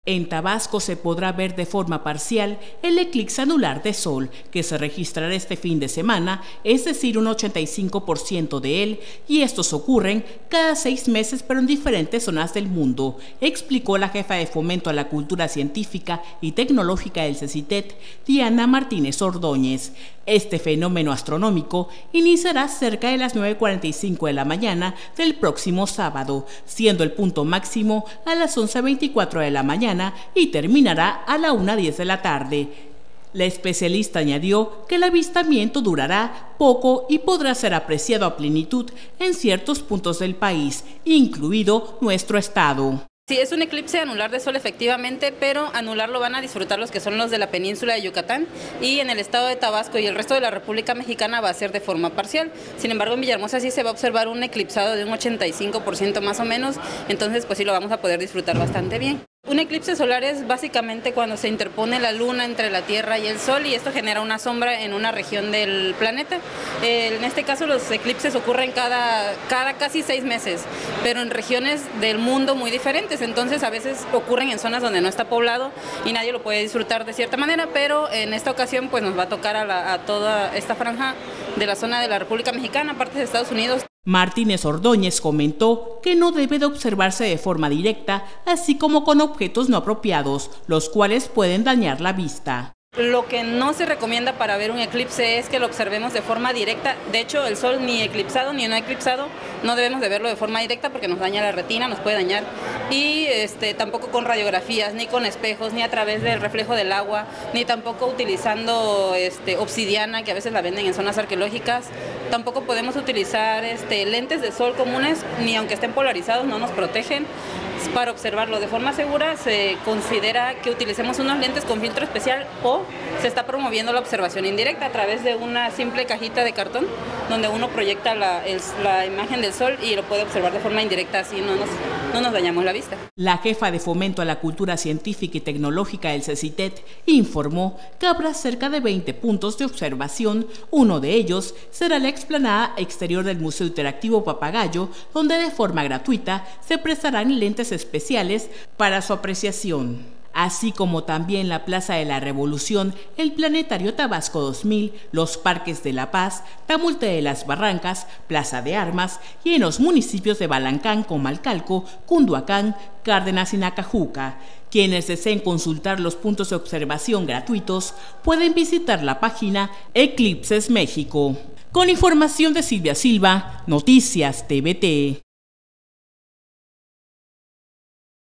En Tabasco se podrá ver de forma parcial el eclipse anular de Sol, que se registrará este fin de semana, es decir, un 85% de él, y estos ocurren cada 6 meses pero en diferentes zonas del mundo, explicó la jefa de Fomento a la Cultura Científica y Tecnológica del CECITET, Diana Martínez Ordóñez. Este fenómeno astronómico iniciará cerca de las 9:45 de la mañana del próximo sábado, siendo el punto máximo a las 11:24 de la mañana y terminará a la 1:10 de la tarde. La especialista añadió que el avistamiento durará poco y podrá ser apreciado a plenitud en ciertos puntos del país, incluido nuestro estado. Sí, es un eclipse anular de Sol efectivamente, pero anular lo van a disfrutar los que son los de la península de Yucatán, y en el estado de Tabasco y el resto de la República Mexicana va a ser de forma parcial. Sin embargo, en Villahermosa sí se va a observar un eclipsado de un 85% más o menos, entonces pues sí lo vamos a poder disfrutar bastante bien. Un eclipse solar es básicamente cuando se interpone la luna entre la Tierra y el Sol, y esto genera una sombra en una región del planeta. En este caso los eclipses ocurren cada casi 6 meses, pero en regiones del mundo muy diferentes, entonces a veces ocurren en zonas donde no está poblado y nadie lo puede disfrutar de cierta manera, pero en esta ocasión pues nos va a tocar a toda esta franja de la zona de la República Mexicana, partes de Estados Unidos. Martínez Ordóñez comentó que no debe de observarse de forma directa, así como con objetos no apropiados, los cuales pueden dañar la vista. Lo que no se recomienda para ver un eclipse es que lo observemos de forma directa. De hecho, el Sol ni eclipsado ni no eclipsado no debemos de verlo de forma directa porque nos daña la retina, nos puede dañar. Y tampoco con radiografías, ni con espejos, ni a través del reflejo del agua, ni tampoco utilizando obsidiana, que a veces la venden en zonas arqueológicas. Tampoco podemos utilizar lentes de sol comunes, ni aunque estén polarizados no nos protegen. Para observarlo de forma segura se considera que utilicemos unos lentes con filtro especial, o se está promoviendo la observación indirecta a través de una simple cajita de cartón donde uno proyecta la imagen del sol y lo puede observar de forma indirecta, así no nos dañamos la vista. La jefa de Fomento a la Cultura Científica y Tecnológica del CECITET informó que habrá cerca de 20 puntos de observación. Uno de ellos será la explanada exterior del Museo Interactivo Papagayo, donde de forma gratuita se prestarán lentes especiales para su apreciación, así como también la Plaza de la Revolución, el Planetario Tabasco 2000, los Parques de La Paz, Tamulte de las Barrancas, Plaza de Armas, y en los municipios de Balancán, Comalcalco, Cunduacán, Cárdenas y Nacajuca. Quienes deseen consultar los puntos de observación gratuitos pueden visitar la página Eclipses México. Con información de Silvia Silva, Noticias TVT.